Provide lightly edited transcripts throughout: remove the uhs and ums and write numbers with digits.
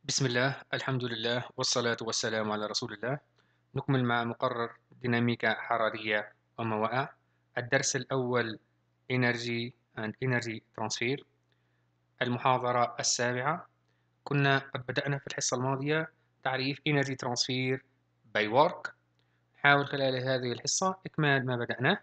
بسم الله، الحمد لله، والصلاة والسلام على رسول الله. نكمل مع مقرر ديناميكا حرارية ومواء. الدرس الأول Energy and Energy Transfer. المحاضرة السابعة. كنا قد بدأنا في الحصة الماضية تعريف Energy Transfer by Work. نحاول خلال هذه الحصة إكمال ما بدأناه.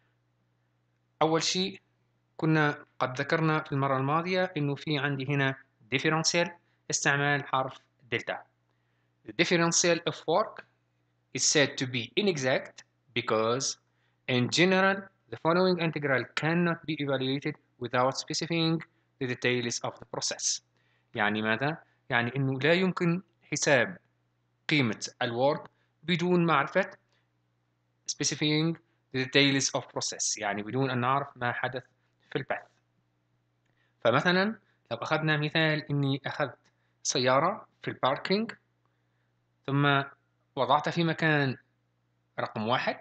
أول شيء كنا قد ذكرنا في المرة الماضية إنه في عندي هنا differential استعمال حرف دلتا. The differential of work is said to be inexact because, in general, the following integral cannot be evaluated without specifying the details of the process. يعني ماذا؟ يعني أنه لا يمكن حساب قيمة الwork بدون معرفة specifying the details of process، يعني بدون أن نعرف ما حدث في البحث. فمثلا لو أخذنا مثال أني أخذت سيارة في الباركينج ثم وضعت في مكان رقم 1،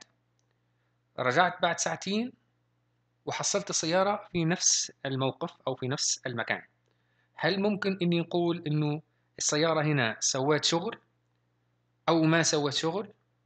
رجعت بعد ساعتين وحصلت السيارة في نفس الموقف أو في نفس المكان. هل ممكن إني نقول إنه السيارة هنا سوت شغل أو ما سوت شغل؟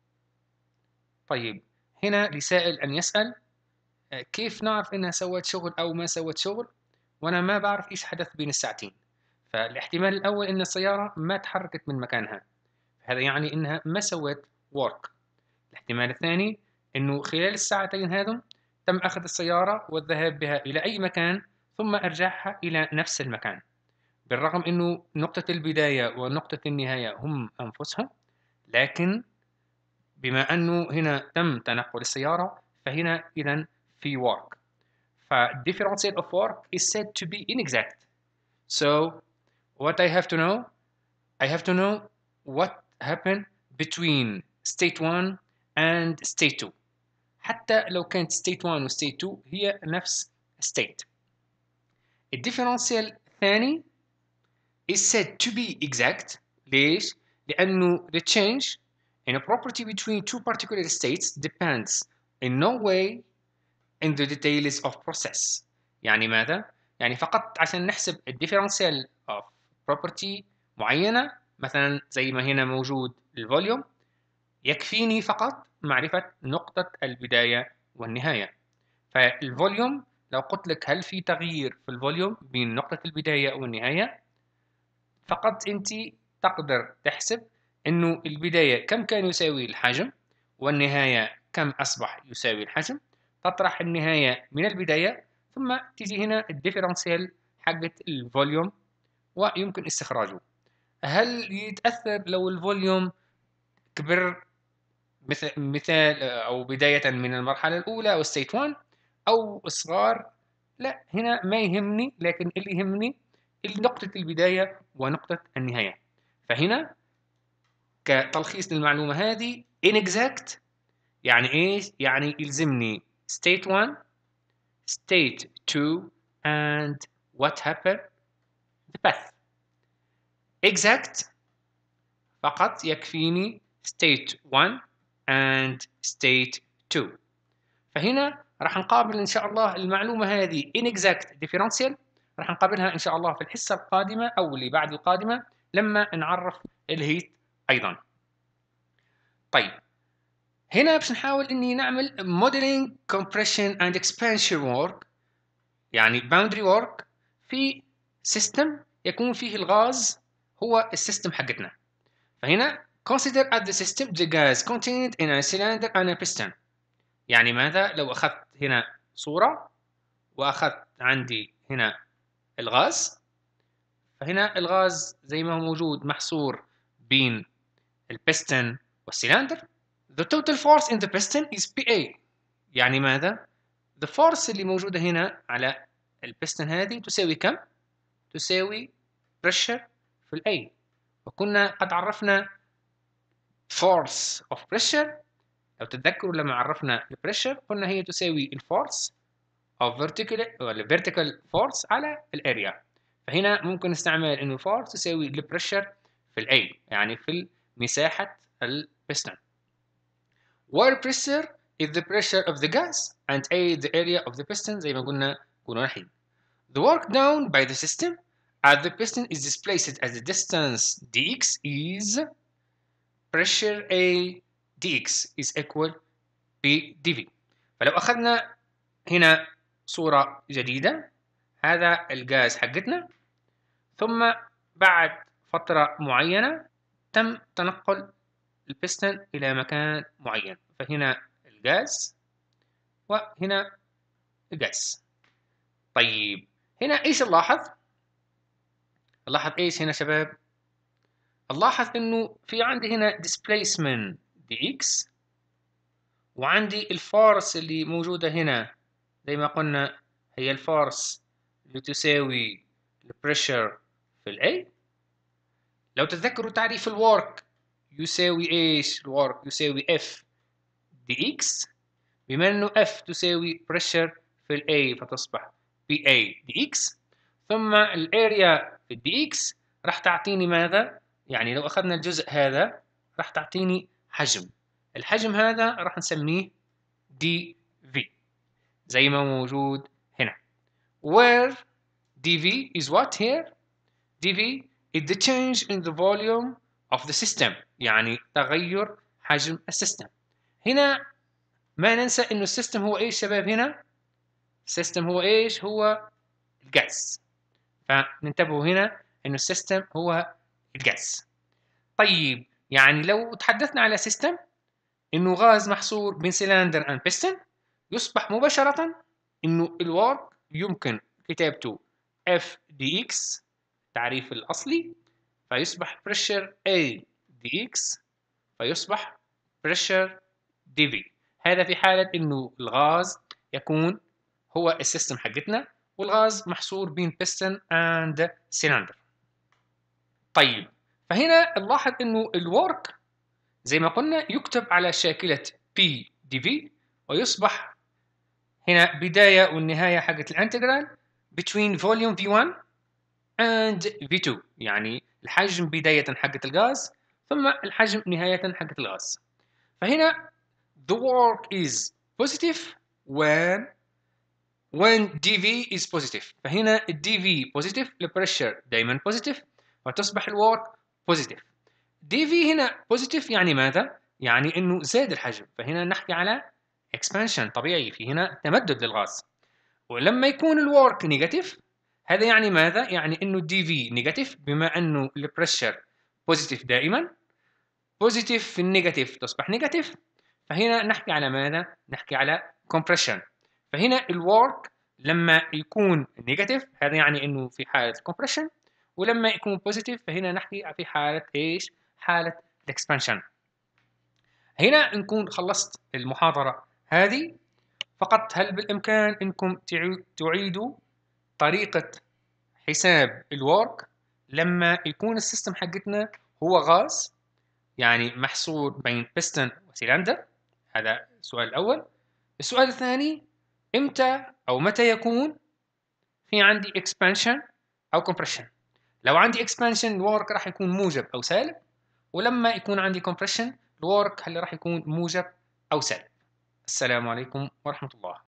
طيب، هنا لسائل أن يسأل كيف نعرف إنها سوت شغل أو ما سوت شغل وأنا ما بعرف إيش حدث بين الساعتين؟ فالاحتمال الأول إن السيارة ما تحركت من مكانها، هذا يعني إنها ما سوت work. الاحتمال الثاني إنه خلال الساعتين هذم تم أخذ السيارة والذهاب بها إلى أي مكان ثم إرجاعها إلى نفس المكان، بالرغم إنه نقطة البداية ونقطة النهاية هم أنفسهم، لكن بما أنه هنا تم تنقل السيارة فهنا إذن في work. differential of work is said to be inexact. So what I have to know what happened between state 1 and state 2. حتى لو كانت state 1 و state 2 هي نفس state. الديفرنشال الثاني is said to be exact. ليش؟ لأنه the change in a property between two particular states depends in no way in the details of process. يعني ماذا؟ يعني فقط عشان نحسب الديفرنشال of property معينة، مثلا زي ما هنا موجود الفوليوم، يكفيني فقط معرفة نقطة البداية والنهاية. فالفوليوم لو قلت لك هل في تغيير في الفوليوم بين نقطة البداية والنهاية، فقط أنت تقدر تحسب إنه البداية كم كان يساوي الحجم والنهاية كم أصبح يساوي الحجم، تطرح النهاية من البداية ثم تيجي هنا الديفرنشيال حقة الفوليوم ويمكن استخراجه. هل يتأثر لو الفوليوم كبر مثال أو بداية من المرحلة الأولى أو ستيت 1 أو صغار؟ لا، هنا ما يهمني، لكن اللي يهمني نقطة البداية ونقطة النهاية. فهنا كتلخيص للمعلومة هذه inexact يعني إيش؟ يعني يلزمني state 1 state 2 and what happened the path. exact فقط يكفيني state 1 and state 2. فهنا راح نقابل إن شاء الله المعلومة هذه inexact differential راح نقابلها إن شاء الله في الحصة القادمة أو اللي بعد القادمة لما نعرف الهيت أيضا. طيب، هنا باش نحاول إني نعمل modeling compression and expansion work، يعني boundary work في system يكون فيه الغاز هو السيستم حقتنا. فهنا consider at the system the gas contained in a cylinder and a piston. يعني ماذا؟ لو أخذت هنا صورة وأخذت عندي هنا الغاز، فهنا الغاز زي ما هو موجود محصور بين البستن والسيلندر. The total force in the piston is PA. يعني ماذا؟ The force اللي موجودة هنا على البستن هذه تساوي كم؟ تساوي pressure في الA. وكنا قد عرفنا force of pressure، لو تتذكروا لما عرفنا البريشر قلنا هي تساوي الفورس أو vertical force على الاريا. فهنا ممكن نستعمل إنه force تساوي البريشر في الA، يعني في مساحة البستن. Where pressure is the pressure of the gas and A the area of the piston زي ما قلنا الحين. The work done by the system as the piston is displaced at the distance dx is pressure A dx is equal B dv. فلو أخذنا هنا صورة جديدة، هذا الغاز حقتنا، ثم بعد فترة معينة تم تنقل البستن إلى مكان معين، فهنا الغاز وهنا الغاز. طيب هنا إيش نلاحظ؟ نلاحظ إيش هنا شباب؟ نلاحظ إنه في عندي هنا displacement dx، وعندي الفورس اللي موجودة هنا زي ما قلنا هي الفورس اللي تساوي البريشر في ال A. لو تتذكروا تعريف الورك يساوي ايش؟ الورك يساوي F dx، بما انه F تساوي pressure في ال A فتصبح PA dx، ثم الاريا في dx راح تعطيني ماذا؟ يعني لو اخذنا الجزء هذا راح تعطيني حجم، الحجم هذا راح نسميه dV زي ما موجود هنا. where dV is what here? dV is the change in the volume of the system، يعني تغير حجم السيستم. هنا ما ننسى انه السيستم هو ايش شباب؟ هنا السيستم هو ايش؟ هو الغاز، فننتبهوا هنا انه السيستم هو الغاز. طيب يعني لو تحدثنا على سيستم انه غاز محصور بين سلندر اند بيستون، يصبح مباشرة انه الورك يمكن كتابته F dx التعريف الأصلي، فيصبح pressure A dx فيصبح pressure dV. هذا في حالة إنه الغاز يكون هو السيستم حقتنا، والغاز محصور بين piston and cylinder. طيب فهنا نلاحظ إنه الورك زي ما قلنا يكتب على شاكلة P dV، ويصبح هنا بداية والنهاية حقت الانتجرال between volume V1 and V2، يعني الحجم بداية حقت الغاز ثم الحجم نهاية حقت الغاز. فهنا the work is positive when dV is positive، فهنا dV positive البريشر دائما positive فتصبح الورك positive. dV هنا positive يعني ماذا؟ يعني انه زاد الحجم، فهنا نحكي على expansion طبيعي، في هنا تمدد للغاز. ولما يكون الورك نيجاتيف هذا يعني ماذا؟ يعني انه دي في نيجاتيف، بما انه البريشر بوزيتيف دائما، بوزيتيف في النيجاتيف تصبح نيجاتيف، فهنا نحكي على ماذا؟ نحكي على compression. فهنا الورك لما يكون نيجاتيف هذا يعني انه في حالة compression، ولما يكون بوزيتيف فهنا نحكي في حالة ايش؟ حالة الاكسبانشن. هنا نكون خلصت المحاضرة هذه. فقط هل بالإمكان أنكم تعيدوا طريقة حساب الورك لما يكون السيستم حقتنا هو غاز، يعني محصور بين بستن وسيلندر؟ هذا السؤال الأول. السؤال الثاني، إمتى أو متى يكون في عندي expansion أو compression؟ لو عندي expansion الورك راح يكون موجب أو سالب، ولما يكون عندي compression الورك هل راح يكون موجب أو سالب؟ السلام عليكم ورحمة الله.